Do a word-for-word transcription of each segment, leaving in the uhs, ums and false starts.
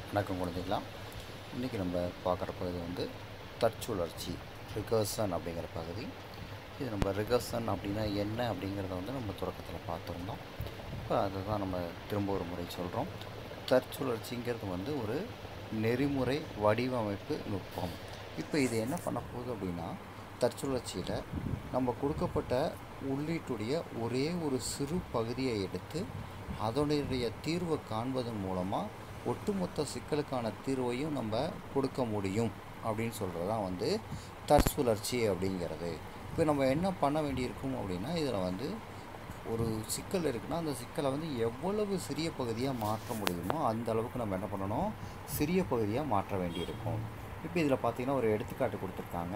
வணக்கம் குழந்தைகளா. இன்றைக்கி நம்ம பார்க்குற பகுதி வந்து தற்சுழற்சி ரிகர்சன் அப்படிங்கிற பகுதி. இது நம்ம ரிகர்சன் அப்படின்னா என்ன அப்படிங்கிறத வந்து நம்ம தொடக்கத்தில் பார்த்துருந்தோம். இப்போ அதை தான் நம்ம திரும்ப ஒரு முறை சொல்கிறோம். தற்சுழற்சிங்கிறது வந்து ஒரு நெறிமுறை வடிவமைப்பு நுட்பம். இப்போ இது என்ன பண்ண போகுது அப்படின்னா, தற்சுழற்சியில் நம்ம கொடுக்கப்பட்ட உள்ளீட்டுடைய ஒரே ஒரு சிறு பகுதியை எடுத்து அதனுடைய தீர்வை காண்பதன் மூலமாக ஒட்டுமொத்த சிக்கலுக்கான தீர்வையும் நம்ம கொடுக்க முடியும் அப்படின்னு சொல்கிறது தான் வந்து தற்சுழற்சி அப்படிங்கிறது. இப்போ நம்ம என்ன பண்ண வேண்டியிருக்கும் அப்படின்னா, இதில் வந்து ஒரு சிக்கல் இருக்குன்னா அந்த சிக்கலை வந்து எவ்வளவு சிறிய பகுதியாக மாற்ற முடியுமோ அந்த அளவுக்கு நம்ம என்ன பண்ணணும், சிறிய பகுதியாக மாற்ற வேண்டியிருக்கும். இப்போ இதில் பார்த்திங்கன்னா ஒரு எடுத்துக்காட்டு கொடுத்துருக்காங்க.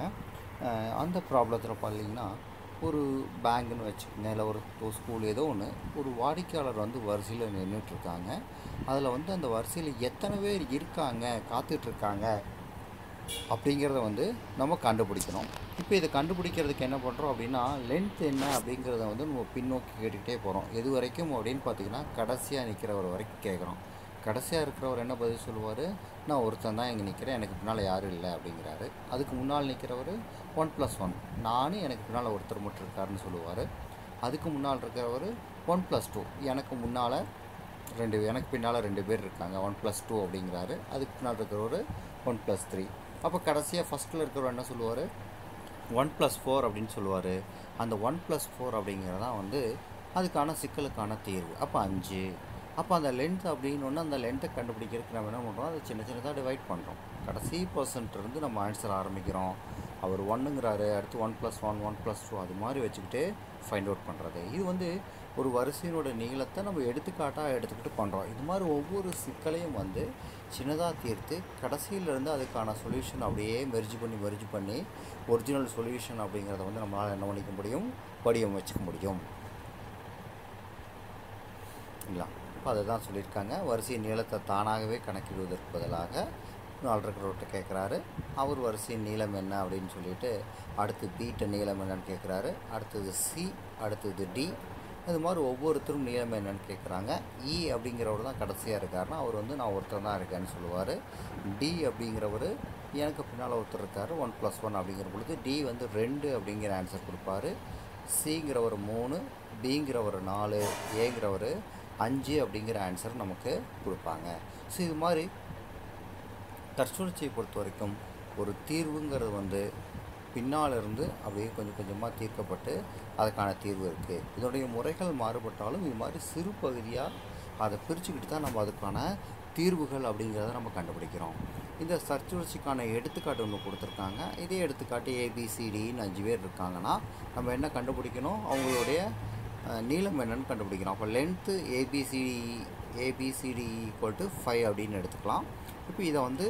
அந்த ப்ராப்ளத்தில் பார்த்தீங்கன்னா, ஒரு பேங்குன்னு வச்சுக்கோங்க, இல்லை ஒரு ஸ்கூல் ஏதோ ஒன்று, ஒரு வாடிக்கையாளர் வந்து வரிசையில் நின்றுட்டுருக்காங்க. அதில் வந்து அந்த வரிசையில் எத்தனை பேர் இருக்காங்க, காத்துட்ருக்காங்க அப்படிங்கிறத வந்து நம்ம கண்டுபிடிக்கணும். இப்போ இதை கண்டுபிடிக்கிறதுக்கு என்ன பண்ணுறோம் அப்படின்னா, லென்த் என்ன அப்படிங்கிறத வந்து நம்ம பின்னோக்கி கேட்டுக்கிட்டே போகிறோம். எது வரைக்கும் அப்படின்னு பார்த்திங்கன்னா, கடைசியாக நிற்கிறவர் வரைக்கும் கேட்குறோம். கடைசியாக இருக்கிறவர் என்ன பதில் சொல்லுவார், நான் ஒருத்தன் தான் இங்கே நிற்கிறேன், எனக்கு பின்னால் யாரும் இல்லை அப்படிங்கிறாரு. அதுக்கு முன்னால் நிற்கிறவர் ஒன் ப்ளஸ் ஒன், நானும் எனக்கு பின்னால் ஒருத்தர் மட்டும் இருக்காருன்னு சொல்லுவார். அதுக்கு முன்னால் இருக்கிறவர் ஒன் ப்ளஸ் டூ, எனக்கு முன்னால் ரெண்டு எனக்கு பின்னால் ரெண்டு பேர் இருக்காங்க, ஒன் ப்ளஸ் டூ அப்படிங்கிறாரு. அதுக்கு பின்னால் இருக்கிறவர் ஒன் ப்ளஸ் த்ரீ. அப்போ கடைசியாக ஃபஸ்ட்டில் இருக்கிறவர் என்ன சொல்லுவார், ஒன் ப்ளஸ் ஃபோர் அப்படின்னு சொல்லுவார். அந்த ஒன் ப்ளஸ் ஃபோர் அப்படிங்கிறதான் வந்து அதுக்கான சிக்கலுக்கான தீர்வு. அப்போ அஞ்சு. அப்போ அந்த லென்த் அப்படின்னு ஒன்று, அந்த லென்த்தை கண்டுபிடிக்கிறதுக்கு நம்ம என்ன பண்ணுறோம், அதை சின்ன சின்னதாக டிவைட் பண்ணுறோம். கடைசி பர்சன்ட்லேருந்து நம்ம ஆன்சர் ஆரம்பிக்கிறோம். அவர் ஒன்றுங்கிறாரு, அடுத்து one plus one one plus two அது மாதிரி வச்சுக்கிட்டு ஃபைண்ட் அவுட் பண்ணுறது. இது வந்து ஒரு வரிசையினோட நீளத்தை நம்ம எடுத்துக்காட்டாக எடுத்துக்கிட்டு பண்ணுறோம். இது மாதிரி ஒவ்வொரு சிக்கலையும் வந்து சின்னதாக தீர்த்து கடைசியிலேருந்து அதுக்கான சொல்யூஷன் அப்படியே மெர்ஜ் பண்ணி மெர்ஜ் பண்ணி ஒரிஜினல் சொல்யூஷன் அப்படிங்கிறத வந்து நம்மளால் என்ன பண்ணிக்க முடியும், வடிவம் வச்சுக்க முடியும் இல்லைங்களா. இப்போ அதை தான் சொல்லியிருக்காங்க. வரிசை நீளத்தை தானாகவே கணக்கிடுவதற்கு பதிலாக நாலு இருக்கிறவர்கிட்ட கேட்குறாரு, அவர் வரிசையின் நீளம் என்ன அப்படின்னு சொல்லிட்டு, அடுத்து பீட்ட நீளம் என்னன்னு கேட்குறாரு, அடுத்தது சி, அடுத்தது டி. அது மாதிரி ஒவ்வொருத்தரும் நீளம் என்னன்னு கேட்குறாங்க. இ அப்படிங்கிறவர் தான் கடைசியாக இருக்காருன்னா அவர் வந்து நான் ஒருத்தர் தான் இருக்கேன்னு சொல்லுவார். டி அப்படிங்கிறவர் எனக்கு பின்னால் ஒருத்தர் இருக்கார், ஒன் ப்ளஸ் ஒன் அப்படிங்கிற பொழுது டி வந்து ரெண்டு அப்படிங்கிற ஆன்சர் கொடுப்பாரு. சிங்கிறவர் மூணு, பிங்கிறவர் நாலு, ஏங்கிறவர் அஞ்சு அப்படிங்கிற ஆன்சர் நமக்கு கொடுப்பாங்க. ஸோ இது மாதிரி தற்சுழற்சியை பொறுத்த வரைக்கும் ஒரு தீர்வுங்கிறது வந்து பின்னால் இருந்து அப்படியே கொஞ்சம் கொஞ்சமாக தீர்க்கப்பட்டு அதுக்கான தீர்வு இருக்குது. இதனுடைய முறைகள் மாறுபட்டாலும் இது மாதிரி சிறு பகுதியாக அதை பிரிச்சுக்கிட்டு தான் நம்ம அதுக்கான தீர்வுகள் அப்படிங்கிறத நம்ம கண்டுபிடிக்கிறோம். இந்த தற்சுழற்சிக்கான எடுத்துக்காட்டு ஒன்று கொடுத்துருக்காங்க. இதே எடுத்துக்காட்டு ஏபிசிடின்னு அஞ்சு பேர் இருக்காங்கன்னா நம்ம என்ன கண்டுபிடிக்கணும், அவங்களுடைய நீளம் என்னன்னு கண்டுபிடிக்கிறோம். அப்போ length ABCD ABCD equal to five அப்படின்னு எடுத்துக்கலாம். இப்போ இதை வந்து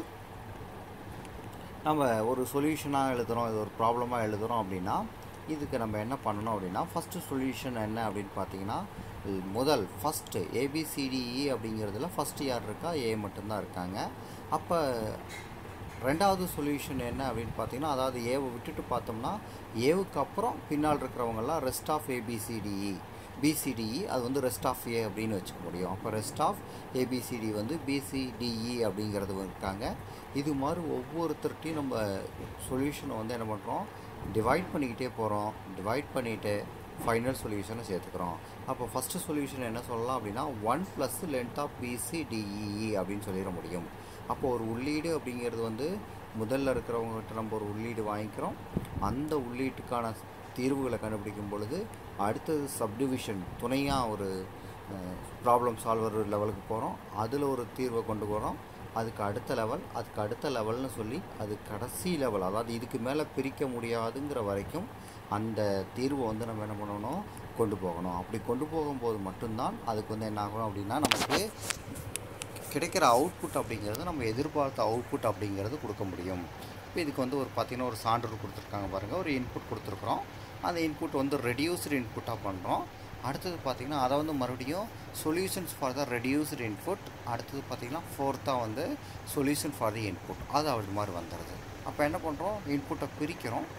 நம்ம ஒரு சொல்யூஷனாக எழுதுகிறோம், இது ஒரு ப்ராப்ளமாக எழுதுகிறோம் அப்படின்னா இதுக்கு நம்ம என்ன பண்ணணும் அப்படின்னா, ஃபஸ்ட்டு சொல்யூஷன் என்ன அப்படின்னு பார்த்தீங்கன்னா, முதல் ஃபஸ்ட்டு ஏபிசிடிஇ அப்படிங்கிறதுல ஃபஸ்ட்டு யார் இருக்கா, ஏ மட்டும்தான் இருக்காங்க. அப்போ ரெண்டாவது சொல்யூஷன் என்ன அப்படின்னு பார்த்தீங்கன்னா, அதாவது ஏவை விட்டுட்டு பார்த்தோம்னா ஏவுக்கு அப்புறம் பின்னால் இருக்கிறவங்கெல்லாம் ரெஸ்ட் ஆஃப் ஏபிசிடிஇ பிசிடிஇ, அது வந்து ரெஸ்ட் ஆஃப் ஏ அப்படின்னு வச்சுக்க முடியும். அப்போ ரெஸ்ட் ஆஃப் ஏபிசிடி வந்து பிசிடிஇ அப்படிங்கிறது இருக்காங்க. இது மாதிரி ஒவ்வொருத்தர்கிட்டையும் நம்ம சொல்யூஷனை வந்து என்ன பண்ணுறோம், டிவைட் பண்ணிக்கிட்டே போகிறோம். டிவைட் பண்ணிவிட்டு ஃபைனல் சொல்யூஷனை சேர்த்துக்கிறோம். அப்போ ஃபஸ்ட்டு சொல்யூஷன் என்ன சொல்லலாம் அப்படின்னா, one plus length of BCDE அப்படின்னு சொல்லிட முடியும். அப்போ ஒரு உள்ளீடு அப்படிங்கிறது வந்து முதல்ல இருக்கிறவங்ககிட்ட நம்ம ஒரு உள்ளீடு வாங்கிக்கிறோம். அந்த உள்ளீட்டுக்கான தீர்வுகளை கண்டுபிடிக்கும் பொழுது அடுத்தது சப்டிவிஷன் துணையாக ஒரு ப்ராப்ளம் சால்வர் லெவலுக்கு போகிறோம். அதில் ஒரு தீர்வை கொண்டு போகிறோம். அதுக்கு அடுத்த லெவல், அதுக்கு அடுத்த லெவல்னு சொல்லி அது கடைசி லெவல், அதாவது இதுக்கு மேலே பிரிக்க முடியாதுங்கிற வரைக்கும் அந்த தீர்வை வந்து நம்ம என்ன பண்ணணும், கொண்டு போகணும். அப்படி கொண்டு போகும்போது மட்டும்தான் அதுக்கு வந்து என்ன ஆகணும் அப்படின்னா, நமக்கு கிடைக்கிற அவுட்புட் அப்படிங்கிறது நம்ம எதிர்பார்த்த அவுட்புட் அப்படிங்கிறது கொடுக்க முடியும். இப்போ இதுக்கு வந்து ஒரு பார்த்திங்கன்னா ஒரு சான்று கொடுத்துருக்காங்க பாருங்கள். ஒரு இன்புட் கொடுத்துருக்குறோம். அந்த இன்புட் வந்து ரெடியூஸ்டு இன்புட்டாக பண்ணுறோம். அடுத்தது பார்த்திங்கன்னா அதை வந்து மறுபடியும் solutions for the reduced input, அடுத்தது பார்த்திங்கன்னா ஃபோர்த்தாக வந்து சொல்யூஷன் ஃபார் தி இன்புட், அது அப்படி மாதிரி வந்துடுது. அப்போ என்ன பண்ணுறோம், இன்புட்டை பிரிக்கிறோம்.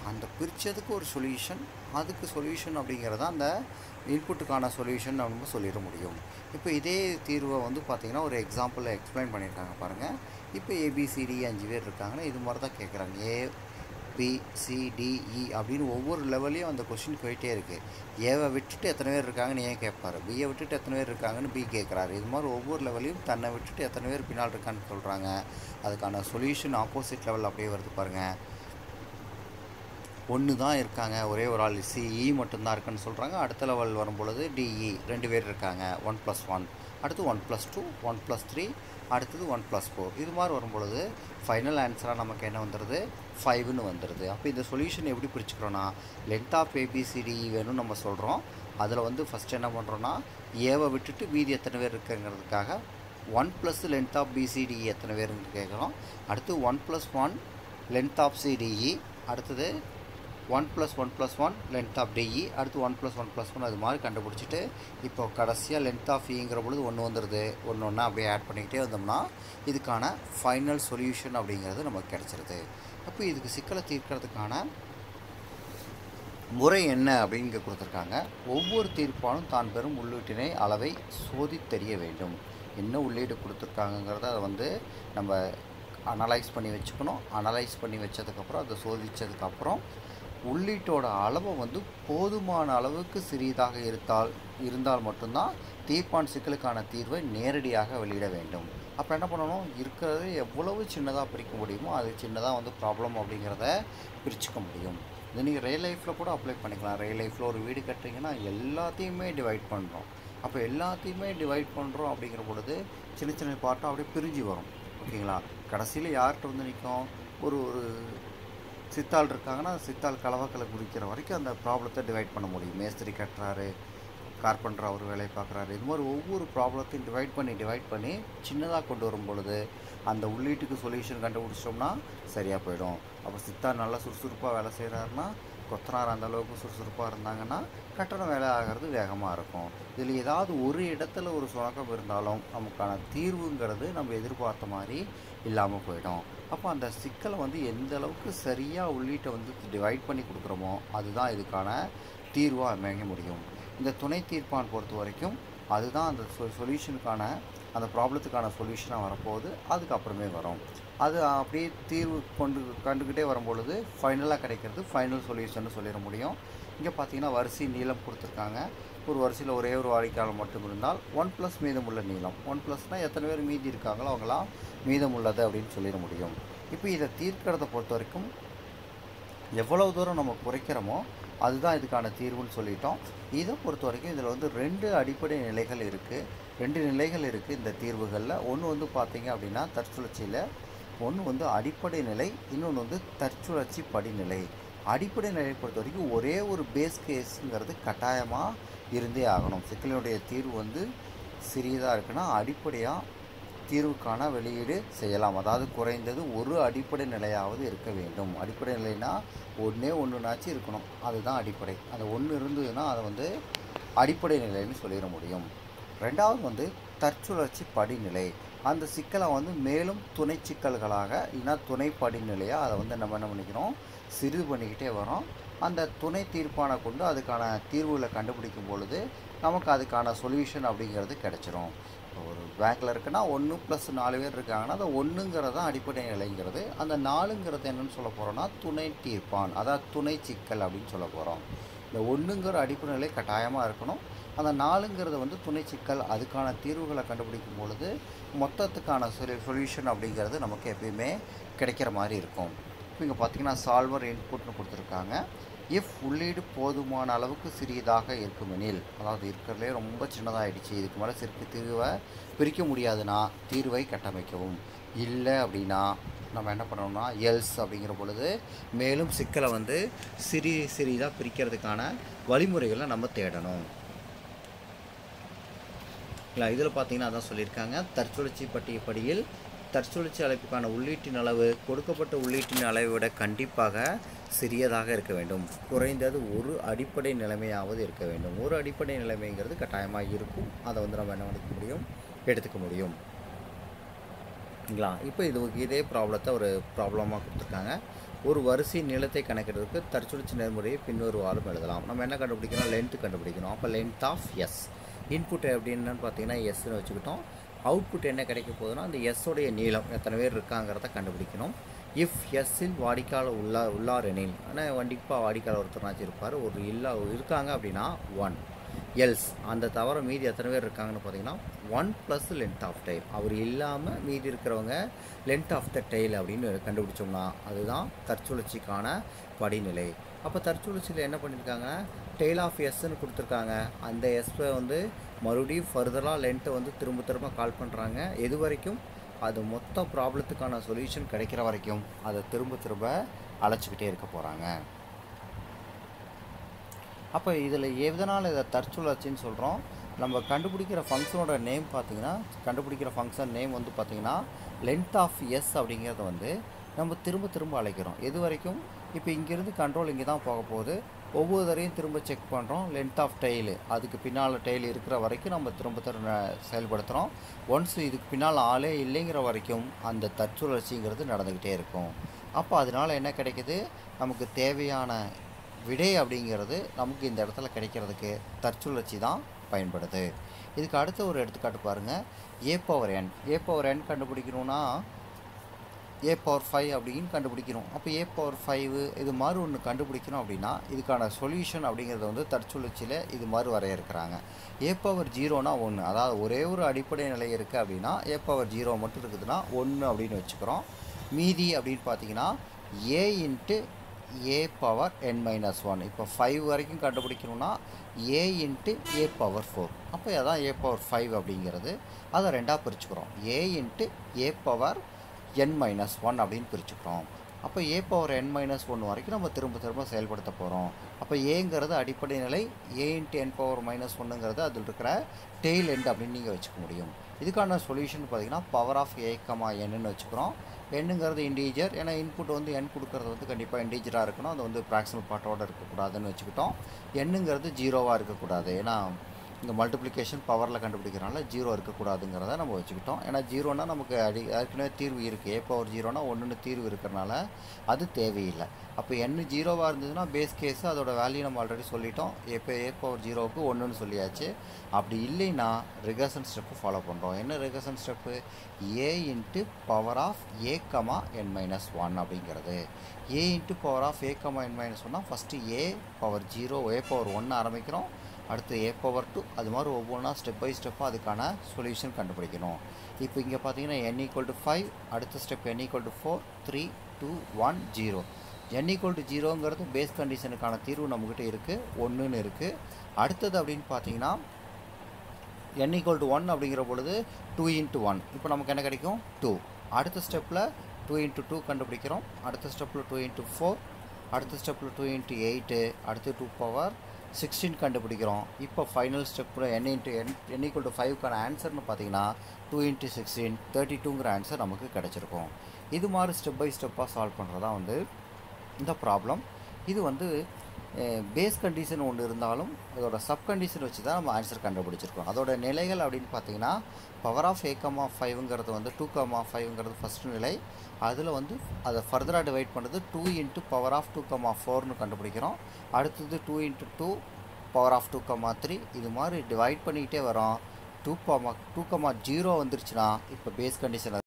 அந்த பிரித்ததுக்கு ஒரு சொல்யூஷன், அதுக்கு சொல்யூஷன் அப்படிங்கிறத அந்த இன்புட்டுக்கான சொல்யூஷன் நம்ம சொல்லிட முடியும். இப்போ இதே தீர்வை வந்து பார்த்திங்கன்னா ஒரு எக்ஸாம்பிளில் எக்ஸ்பிளைன் பண்ணியிருக்காங்க பாருங்கள். இப்போ ஏபிசிடி அஞ்சு பேர் இருக்காங்கன்னா இது மாதிரி தான் கேட்குறாங்க. A B C D E அப்படின்னு ஒவ்வொரு லெவல்லையும் அந்த கொஷின் போயிட்டே இருக்குது. ஏவை விட்டுட்டு எத்தனை பேர் இருக்காங்கன்னு ஏன் கேட்பாரு, பியை விட்டுட்டு எத்தனை பேர் இருக்காங்கன்னு பி கேட்குறாரு. இது மாதிரி ஒவ்வொரு லெவலையும் தன்னை விட்டுட்டு எத்தனை பேர் பின்னால் இருக்கான்னு சொல்கிறாங்க. அதுக்கான சொல்யூஷன் ஆப்போசிட் லெவல் அப்படியே வருது பாருங்கள். ஒன்று தான் இருக்காங்க, ஒரே ஒரு ஆள் சிஇ மட்டும்தான் இருக்குன்னு சொல்கிறாங்க. அடுத்த லெவல் வரும்பொழுது டிஇ ரெண்டு பேர் இருக்காங்க, ஒன் ப்ளஸ் ஒன், அடுத்து one plus two, one plus three, அடுத்தது ஒன் ப்ளஸ் ஃபோர். இது மாதிரி வரும்பொழுது ஃபைனல் ஆன்சராக நமக்கு என்ன வந்துடுது, ஃபைவ்னு வந்துடுது. அப்போ இந்த சொல்யூஷன் எப்படி பிரிச்சுக்கிறோன்னா, லென்த் ஆஃப் ஏபிசிடிஇ வேணும்னு நம்ம சொல்கிறோம். அதில் வந்து ஃபஸ்ட்டு என்ன பண்ணுறோன்னா, ஏவை விட்டுட்டு மீதி எத்தனை பேர் இருக்குங்கிறதுக்காக one plus length of BCDE எத்தனை பேருன்னு கேட்குறோம். அடுத்து one plus one length of CDE, அடுத்தது one plus one plus one length of DE, அடுத்து one plus one plus one அது மாதிரி கண்டுபிடிச்சிட்டு இப்போ கடைசியாக லென்த் ஆஃப் இங்கிற பொழுது ஒன்று வந்துடுது. ஒன்று ஒன்றா அப்படியே ஆட் பண்ணிக்கிட்டே வந்தோம்னா இதுக்கான ஃபைனல் சொல்யூஷன் அப்படிங்கிறது நமக்கு கிடச்சிருது. அப்போ இதுக்கு சிக்கலை தீர்க்கிறதுக்கான முறை என்ன அப்படின்னு இங்கே கொடுத்துருக்காங்க. ஒவ்வொரு தீர்ப்பானும் தான் பெறும் உள்ளீட்டினை அளவை சோதி தெரிய வேண்டும். என்ன உள்ளீடு கொடுத்துருக்காங்கிறத அதை வந்து நம்ம அனலைஸ் பண்ணி வச்சுக்கணும். அனலைஸ் பண்ணி வச்சதுக்கப்புறம் அதை சோதித்ததுக்கப்புறம் உள்ளீட்டோட அளவை வந்து போதுமான அளவுக்கு சிறியதாக இருந்தால் இருந்தால் மட்டும்தான் தீர்ப்பான் சிக்கலுக்கான தீர்வை நேரடியாக வெளியிட வேண்டும். அப்போ என்ன பண்ணணும், இருக்கிறது எவ்வளவு சின்னதாக பிரிக்க முடியுமோ அது சின்னதாக வந்து ப்ராப்ளம் அப்படிங்கிறத பிரிச்சுக்க முடியும். இது நீங்கள் ரியல் லைஃப்பில் கூட அப்ளை பண்ணிக்கலாம். ரியல் லைஃப்பில் ஒரு வீடு கட்டுறீங்கன்னா எல்லாத்தையுமே டிவைட் பண்ணுறோம். அப்போ எல்லாத்தையுமே டிவைட் பண்ணுறோம் அப்படிங்கிற பொழுது சின்ன சின்ன பார்ட்டாக அப்படியே பிரிஞ்சு வரும். ஓகேங்களா? கடைசியில் யார்கிட்ட வந்து நிற்கும், ஒரு ஒரு சித்தாள் இருக்காங்கன்னா சித்தாள் கலவாக்களை குடிக்கிற வரைக்கும் அந்த ப்ராப்ளத்தை டிவைட் பண்ண முடியும். மேஸ்திரி கட்டுறாரு, கார்பெண்டர் அவர் வேலையை பார்க்குறாரு, இது மாதிரி ஒவ்வொரு ப்ராப்ளத்தையும் டிவைட் பண்ணி டிவைட் பண்ணி சின்னதாக கொண்டு வரும் பொழுது அந்த உள்ளீட்டுக்கு சொல்யூஷன் கண்டுபிடிச்சிட்டோம்னா சரியாக போயிடும். அப்போ சித்தாள் நல்லா சுறுசுறுப்பாக வேலை செய்கிறாருன்னா, கொத்தனார் அந்த அளவுக்கு சுறுசுறுப்பாக இருந்தாங்கன்னா கட்டணம் வேலை ஆகிறது வேகமாக இருக்கும். இதில் ஏதாவது ஒரு இடத்துல ஒரு சுணக்கம் இருந்தாலும் நமக்கான தீர்வுங்கிறது நம்ம எதிர்பார்த்த மாதிரி இல்லாமல் போயிடும். அப்போ அந்த சிக்கலை வந்து எந்த அளவுக்கு சரியாக உள்ளீட்டை வந்து டிவைட் பண்ணி கொடுக்குறோமோ அதுதான் இதுக்கான தீர்வாக அமைய முடியும். இந்த துணை தீர்ப்பான் பொறுத்த வரைக்கும் அதுதான் அந்த சொ சொல்யூஷனுக்கான அந்த ப்ராப்ளத்துக்கான சொல்யூஷனாக வரப்போகுது. அதுக்கப்புறமே வரும். அது அப்படியே தீர்வு கொண்டு கண்டுக்கிட்டே வரும்பொழுது ஃபைனலாக கிடைக்கிறது ஃபைனல் சொல்யூஷன் சொல்லிட முடியும். இங்கே பார்த்தீங்கன்னா வரிசை நீளம் கொடுத்துருக்காங்க. ஒரு வரிசையில் ஒரே ஒரு வாடிக்கையாளர் மட்டும் இருந்தால் ஒன் ப்ளஸ் மீதமுள்ள நீளம், ஒன் ப்ளஸ்னால் எத்தனை பேர் மீதி இருக்காங்களோ அவங்களாம் மீதமுள்ளது அப்படின்னு சொல்லிட முடியும். இப்போ இதை தீர்க்கிறத பொறுத்த வரைக்கும் எவ்வளவு தூரம் நம்ம குறைக்கிறோமோ அதுதான் இதுக்கான தீர்வுன்னு சொல்லிட்டோம். இதை பொறுத்த வரைக்கும் இதில் வந்து ரெண்டு அடிப்படை நிலைகள் இருக்குது. ரெண்டு நிலைகள் இருக்குது இந்த தீர்வுகளில். ஒன்று வந்து பார்த்திங்க அப்படின்னா தற்சுழற்சியில், ஒன்று வந்து அடிப்படை நிலை, இன்னொன்று வந்து தற்சுழற்சி படிநிலை. அடிப்படை நிலையை பொறுத்த வரைக்கும் ஒரே ஒரு பேஸ் கேஸுங்கிறது கட்டாயமாக இருந்தே ஆகணும். சிக்கலினுடைய தீர்வு வந்து சிறியதாக இருக்குன்னா அடிப்படையாக தீர்வுக்கான வெளியீடு செய்யலாம். அதாவது குறைந்தது ஒரு அடிப்படை நிலையாவது இருக்க வேண்டும். அடிப்படை நிலைனா ஒன்றே ஒன்றுனாச்சும் இருக்கணும், அதுதான் அடிப்படை. அந்த ஒன்று இருந்ததுன்னா அதை வந்து அடிப்படை நிலைன்னு சொல்லிட முடியும். ரெண்டாவது வந்து தற்சுழற்சி படிநிலை. அந்த சிக்கலை வந்து மேலும் துணை சிக்கல்களாக இல்லைனா துணை படிநிலையாக அதை வந்து நம்ம என்ன பண்ணிக்கிறோம், சிறிது பண்ணிக்கிட்டே வரோம். அந்த துணை தீர்ப்பானை கொண்டு அதுக்கான தீர்வுகளை கண்டுபிடிக்கும் பொழுது நமக்கு அதுக்கான சொல்யூஷன் அப்படிங்கிறது கிடச்சிரும். ஒரு பேங்க்கில் இருக்குன்னா ஒன்று ப்ளஸ் நாலு பேர் இருக்காங்கன்னா அந்த ஒன்றுங்கிறது தான் அடிப்படை நிலைங்கிறது. அந்த நாலுங்கிறது என்னென்னு சொல்ல போகிறோன்னா துணை தீர்ப்பான், அதாவது துணை சிக்கல் அப்படின்னு சொல்ல போகிறோம். இந்த ஒன்றுங்கிற அடிப்படை நிலை கட்டாயமாக இருக்கணும். அந்த நாலுங்கிறது வந்து துணை சிக்கல். அதுக்கான தீர்வுகளை கண்டுபிடிக்கும் பொழுது மொத்தத்துக்கான சொலு சொல்யூஷன் அப்படிங்கிறது நமக்கு எப்பயுமே கிடைக்கிற மாதிரி இருக்கும். இப்போ இங்கே பார்த்திங்கன்னா சால்வர் இன்புட்னு கொடுத்துருக்காங்க. இஃப் உள்ளீடு போதுமான அளவுக்கு சிறியதாக இருக்குமெனில், அதாவது இருக்கிறதுலே ரொம்ப சின்னதாகிடுச்சு, இதுக்கு மேலே சிறுக்கு தீர்வை பிரிக்க முடியாதுன்னா தீர்வை கட்டமைக்கவும். இல்லை அப்படின்னா நம்ம என்ன பண்ணணும்னா எல்ஸ் அப்படிங்கிற பொழுது மேலும் சிக்கலை வந்து சிறி சிறிதாக பிரிக்கிறதுக்கான வழிமுறைகளை நம்ம தேடணும். இல்லை இதில் பார்த்தீங்கன்னா அதான் சொல்லியிருக்காங்க. தற்சுழற்சி பட்டிய படியில் தற்சுழற்சி அழைப்புக்கான உள்ளீட்டின் அளவு கொடுக்கப்பட்ட உள்ளீட்டின் அளவை விட கண்டிப்பாக சிறியதாக இருக்க வேண்டும். குறைந்தது ஒரு அடிப்படை நிலைமையாவது இருக்க வேண்டும். ஒரு அடிப்படை நிலைமைங்கிறது கட்டாயமாக இருக்கும். அதை வந்து நம்ம என்ன பண்ணிக்க முடியும், எடுத்துக்க முடியும். இல்லைங்களா? இப்போ இது இதே ப்ராப்ளத்தை ஒரு ப்ராப்ளமாக கொடுத்துருக்காங்க. ஒரு வரிசை நீளத்தை கணக்கிடுறதுக்கு தற்சுழற்சி நேர்முறையை பின்வருவாலும் எழுதலாம். நம்ம என்ன கண்டுபிடிக்கணும்? லென்த் கண்டுபிடிக்கணும். அப்போ லென்த் ஆஃப் எஸ். இன்புட் எப்படின்னு பார்த்தீங்கன்னா எஸ்ன்னு வச்சுக்கிட்டோம். அவுட்புட் என்ன கிடைக்க போகுதுன்னா அந்த எஸ்ஸோடைய நீளம் எத்தனை பேர் இருக்காங்கிறத கண்டுபிடிக்கணும். இஃப் எஸ்ஸில் வாடிக்கையாளர் உள்ளா உள்ளார் எனில், ஆனால் கண்டிப்பாக வாடிக்கையாளர் ஒருத்தராச்சும் இருப்பார், ஒரு இல்லா இருக்காங்க அப்படின்னா ஒன். எல்ஸ் அந்த தவிர மீதி எத்தனை பேர் இருக்காங்கன்னு பார்த்தீங்கன்னா one plus length of tail. அவர் இல்லாமல் மீதி இருக்கிறவங்க லென்த் ஆஃப் த டெய்ல் அப்படின்னு கண்டுபிடிச்சோம்னா அதுதான் தற்சுழற்சிக்கான படிநிலை. அப்போ தற்சுழற்சியில் என்ன பண்ணியிருக்காங்க? டெய்ல் ஆஃப் எஸ்ன்னு கொடுத்துருக்காங்க. அந்த எஸ்ஸை வந்து மறுபடியும் ஃபர்தராக லென்த்தை வந்து திரும்ப திரும்ப கால் பண்ணுறாங்க. எது வரைக்கும்? அது மொத்த ப்ராப்ளத்துக்கான சொல்யூஷன் கிடைக்கிற வரைக்கும் அதை திரும்ப திரும்ப அழைச்சிக்கிட்டே இருக்க போகிறாங்க. அப்போ இதில் எதனால் இதை தற்சுழற்சின்னு சொல்கிறோம்? நம்ம கண்டுபிடிக்கிற ஃபங்க்ஷனோட நேம் பார்த்திங்கன்னா, கண்டுபிடிக்கிற ஃபங்க்ஷன் நேம் வந்து பார்த்திங்கன்னா லென்த் ஆஃப் எஸ் அப்படிங்கிறத வந்து நம்ம திரும்ப திரும்ப அழைக்கிறோம். எது வரைக்கும்? இப்போ இங்கேருந்து கண்ட்ரோல் இங்கே தான் போக போகுது. ஒவ்வொரு தரையும் திரும்ப செக் பண்ணுறோம். லென்த் ஆஃப் டெய்லு அதுக்கு பின்னால் டெய்ல் இருக்கிற வரைக்கும் நம்ம திரும்ப திரும்ப செயல்படுத்துகிறோம். ஒன்ஸ் இதுக்கு பின்னால் ஆளே இல்லைங்கிற வரைக்கும் அந்த தற்சுழற்சிங்கிறது நடந்துக்கிட்டே இருக்கும். அப்போ அதனால் என்ன கிடைக்குது? நமக்கு தேவையான விடை அப்படிங்கிறது நமக்கு இந்த இடத்துல கிடைக்கிறதுக்கு தற்சுழற்சி தான் பயன்படுது. இதுக்கு அடுத்த ஒரு எடுத்துக்காட்டு பாருங்கள். ஏ பவர் என். ஏ பவர் என் கண்டுபிடிக்கணும்னா ஏ பவர் ஃபைவ் அப்படின்னு கண்டுபிடிக்கணும். அப்போ ஏ பவர் ஃபைவ் இது மாதிரி ஒன்று கண்டுபிடிக்கணும் அப்படின்னா இதுக்கான சொல்யூஷன் அப்படிங்கிறது வந்து தற்சுழற்சியில் இது மாதிரி வரையறுக்கிறாங்க. ஏ பவர் ஜீரோனா ஒன்று, அதாவது ஒரே ஒரு அடிப்படை நிலை இருக்குது அப்படின்னா ஏ பவர் ஜீரோ மட்டும் இருக்குதுன்னா ஒன்று அப்படின்னு வச்சுக்கிறோம். மீதி அப்படின்னு பார்த்தீங்கன்னா A into A power N minus one. இப்போ ஃபைவ் வரைக்கும் கண்டுபிடிக்கணும்னா A into A power four. அப்போ அதான் ஏ பவர் ஃபைவ் அப்படிங்கிறது. அதை ரெண்டாக பிரிச்சுக்கிறோம். A into A power N minus one அப்படின்னு பிரிச்சுக்கிறோம். அப்போ A power N minus one வரைக்கும் நம்ம திரும்ப திரும்ப செயல்படுத்த போகிறோம். அப்போ ஏங்கிறது அடிப்படை நிலை, A into N power minus ஒன்றுங்கிறது அதில் இருக்கிற டெய்ல் எண்ட் அப்படின்னு நீங்கள் வச்சுக்க முடியும். இதுக்கான சொல்யூஷன் பார்த்தீங்கன்னா பவர் ஆஃப் ஏ கமா என்னன்னு வச்சுக்கிறோம். எண்ணுங்கிறது இண்டீஜர், ஏன்னா இன்புட் வந்து எண் கொடுக்கறது வந்து கண்டிப்பாக இண்டீஜராக இருக்கணும், அது வந்து ப்ராக்சிமல் பார்ட்டோடு இருக்கக்கூடாதுன்னு வச்சுக்கிட்டோம். எண்ணுங்கிறது ஜீரோவாக இருக்கக்கூடாது, ஏன்னா இங்கே மல்டிப்ளிகேஷன் பவரில் கண்டுபிடிக்கிறனால ஜீரோ இருக்கக்கூடாதுங்கிறத நம்ம வச்சுக்கிட்டோம். ஏன்னா ஜீரோனா நமக்கு அடி ஏற்கனவே தீர்வு இருக்குது. ஏ பவர் ஜீரோனா ஒன்றுன்னு தீர்வு இருக்கிறனால அது தேவையில்லை. அப்போ எண்ணு ஜீரோவாக இருந்ததுன்னா பேஸ் கேஸு அதோட வேல்யூ நம்ம ஆல்ரெடி சொல்லிட்டோம். எப்போ ஏ பவர் ஜீரோவுக்கு ஒன்றுன்னு சொல்லியாச்சு. அப்படி இல்லைன்னா ரிகர்ஷன் ஸ்டெப்பு ஃபாலோ பண்ணுறோம். என்ன recursion step? A into power of A comma N minus one அப்படிங்கிறது. A into power of A comma N minus ஒன்னா first A power zero A power ஒன்று ஆரம்பிக்கிறோம், அடுத்து ஏ பவர் டூ, அது மாதிரி ஒவ்வொன்றா ஸ்டெப் பை ஸ்டெப்பாக அதுக்கான சொல்யூஷன் கண்டுபிடிக்கணும். இப்போ இங்கே பார்த்தீங்கன்னா என் ஈக்குவல் டு ஃபைவ், அடுத்த step N equal to four, three two one zero. N equal to ஜீரோங்கிறது பேஸ் கண்டிஷனுக்கான தீர்வு நம்மக்கிட்ட இருக்குது, ஒன்றுன்னு இருக்குது. அடுத்தது அப்படின்னு பார்த்தீங்கன்னா என் ஈக்குவல் டு ஒன் அப்படிங்கிற பொழுது டூ இன்ட்டு ஒன், இப்போ நமக்கு என்ன கிடைக்கும்? டூ. அடுத்த ஸ்டெப்பில் டூ இன்ட்டு டூ கண்டுபிடிக்கிறோம், அடுத்த ஸ்டெப்பில் டூ இன்ட்டு ஃபோர், அடுத்த ஸ்டெப்பில் டூ இன்ட்டு எயிட்டு, அடுத்து டூ பவர் சிக்ஸ்டீன் கண்டுபிடிக்கிறோம். இப்போ ஃபைனல் ஸ்டெப்பில் N into N N equal to ஃபைவ்க்கான ஆன்சர்னு பார்த்தீங்கன்னா டூ இன்ட்டு சிக்ஸ்டீன் தேர்ட்டி டூங்கிற ஆன்சர் நமக்கு கிடச்சிருக்கும். இது மாதிரி ஸ்டெப் பை ஸ்டெப்பாக சால்வ் பண்ணுறதா வந்து இந்த ப்ராப்ளம். இது வந்து பேஸ் கண்டிஷன் ஒன்று இருந்தாலும் அதோட சப் கண்டிஷன் வச்சு தான் நம்ம ஆன்சர் கண்டுபிடிச்சிருக்கோம். அதோட நிலைகள் அப்படின்னு பார்த்தீங்கன்னா பவர் ஆஃப் ஏ கமா ஃபைவ்ங்கிறது வந்து டூ கமா ஃபைவ்ங்கிறது ஃபஸ்ட்டு நிலை. அதில் வந்து அதை ஃபர்தராக டிவைட் பண்ணுறது two into power of two comma ஃபோர்னு கண்டுபிடிக்கிறோம். அடுத்தது two into two power of two comma three, இது மாதிரி டிவைட் பண்ணிக்கிட்டே வரோம். Two comma two comma zero வந்துருச்சுன்னா இப்போ பேஸ் கண்டிஷன்